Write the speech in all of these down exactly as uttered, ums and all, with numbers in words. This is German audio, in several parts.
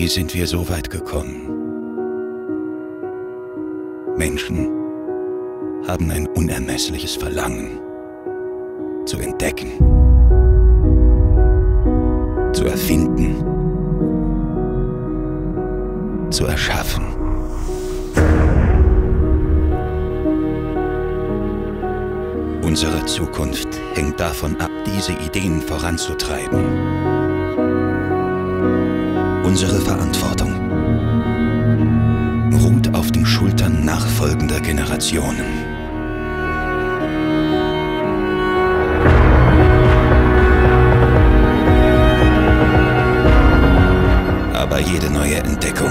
Wie sind wir so weit gekommen? Menschen haben ein unermessliches Verlangen zu entdecken, zu erfinden, zu erschaffen. Unsere Zukunft hängt davon ab, diese Ideen voranzutreiben. Unsere Verantwortung ruht auf den Schultern nachfolgender Generationen. Aber jede neue Entdeckung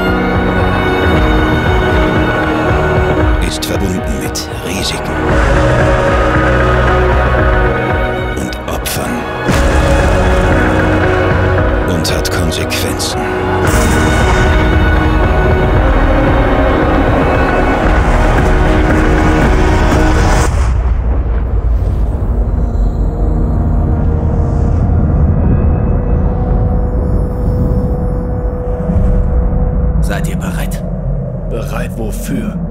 ist verbunden mit Risiken und Opfern und hat Konsequenzen. Seid ihr bereit? Bereit wofür?